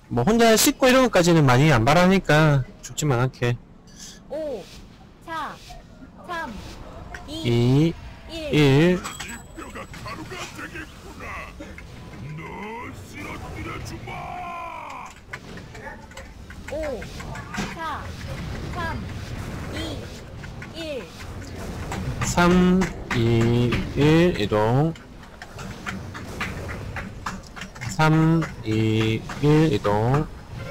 뭐 혼자 씻고 이런 것까지는 많이 안 바라니까 죽지만 않게. 5, 4, 3, 2, 1. 1. 뼈가 가루가 되겠구나. 너 쓰러뜨려 주마. 5, 4, 3, 2, 1. 3, 2, 1 이동. 3, 2, 1 이동.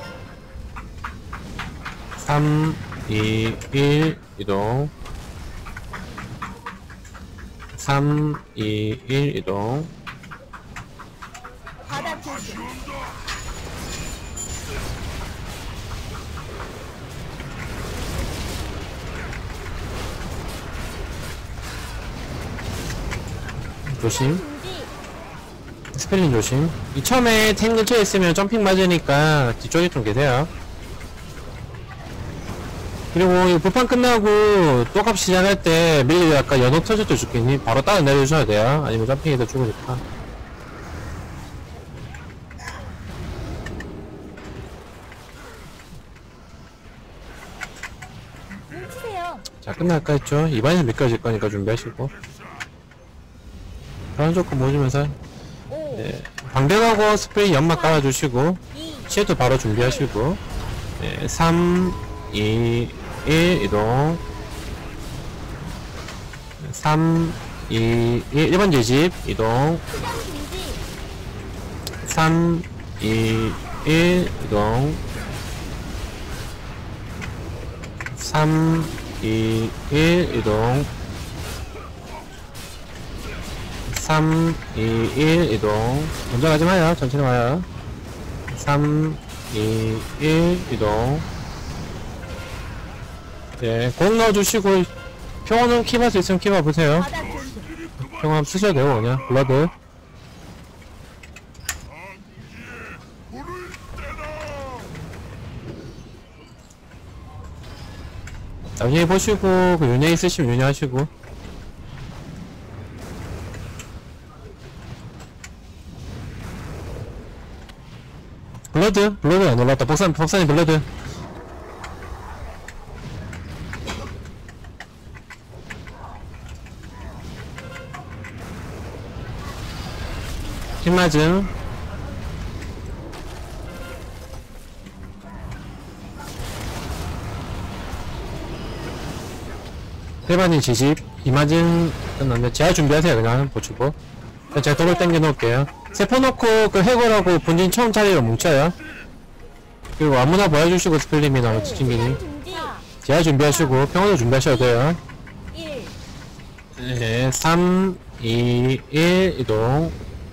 3, 2, 1 이동. 3, 2, 1 이동. 바닥 조심. 조심. 중지. 스펠링 조심. 이 처음에 탱 근처에 있으면 점핑 맞으니까 뒤쪽에 좀 계세요. 그리고 이 불판 끝나고 또값 시작할 때 밀리 아까 연옥 터졌죠 죽겠니? 바로 따라 내려주셔야 돼요. 아니면 점핑해서 죽으니까. 뭉치세요. 자 끝날까 했죠? 이번에는 미끄러질 거니까 준비하시고. 그런 조건 모으면서 5, 네. 방벽하고 스프레이 연막 깔아주시고 2, 시에도 바로 준비하시고 네. 3, 2, 1 이동. 3, 2, 1 1번 제집 이동. 수장 중지. 3, 2, 1 이동. 3, 2, 1 이동. 3, 2, 1 이동. 먼저 가지 마요. 천천히 와요. 3, 2, 1 이동. 네, 공 넣어주시고 평원은 킵할 수 있으면 킵해 보세요. 바닥 조심. 평원 쓰셔도 되고 그냥 블러드. 나중에 보시고 그 윤회 있으시면 윤회 하시고. 블러드 안 올랐다. 법사님 블러드. 흰맞음. 일반인 지집. 이맞음 끝났는데 제가 준비하세요. 그냥 보시고. 제가 도를 땡겨 놓을게요. 세포 넣고 그 해골하고 본진 처음 자리로 뭉쳐요. 그리고 아무나 보여주시고 스펠림이나 뭐 지침기니 수장 중지. 4, 제가 준비하시고 평원도 준비하셔도 돼요. 1. 네, 3, 2, 1 이동.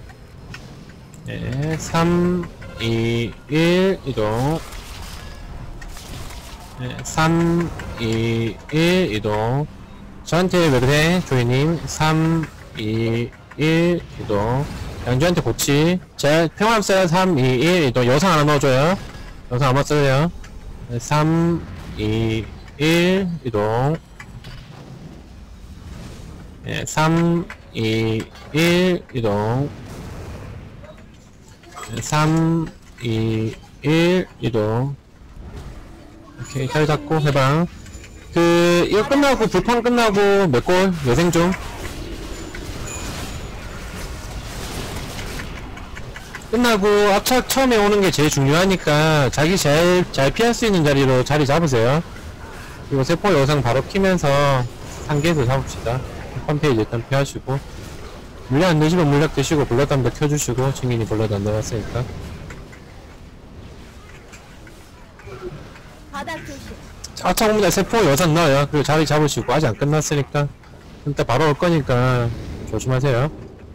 네, 3, 2, 1 이동. 네, 3, 2, 1 이동. 저한테 왜 그래? 조이님. 3, 2, 1 이동. 양주한테 고치. 제가 평함 써요. 3, 2, 1 이동. 여성 하나 넣어줘요. 여성 아마 써요. 네, 3, 2, 1 이동. 네, 3, 2, 1 이동. 3, 2, 1 이동. 오케이, 자리 잡고 해방. 이거 끝나고 불판 끝나고 몇 골? 여생 좀. 끝나고 압착 처음에 오는 게 제일 중요하니까 자기 잘 피할 수 있는 자리로 자리 잡으세요. 그리고 세포 여상 바로 키면서 상계에서 잡읍시다. 홈페이지 일단 피하시고 물약 안 드시면 물약 드시고 블러드 한번 켜주시고 증인이 블러드 안 나왔으니까. 바닥 조심. 압착 옵니다. 세포 여상 넣어요. 그리고 자리 잡으시고 아직 안 끝났으니까 일단 바로 올 거니까 조심하세요.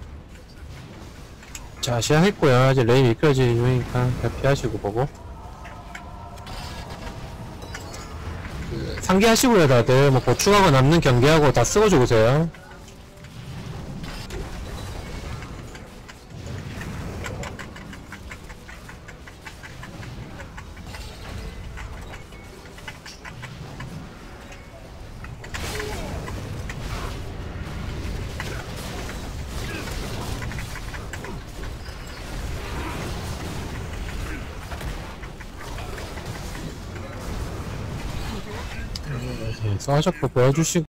자 시작했고요. 이제 레이 미끄러질 이유니까 피하시고 보고. 상기하시고요. 다들 뭐 보충하고 남는 경계하고 다 쓰고 죽으세요. 써적도 보여주시고